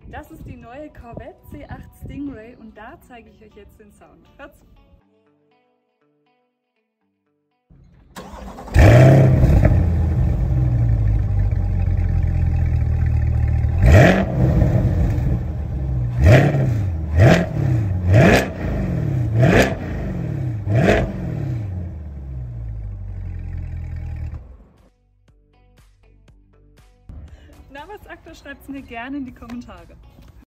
Das ist die neue Corvette C8 Stingray und da zeige ich euch jetzt den Sound. Hört zu! Na, was sagt ihr? Schreibt es mir gerne in die Kommentare.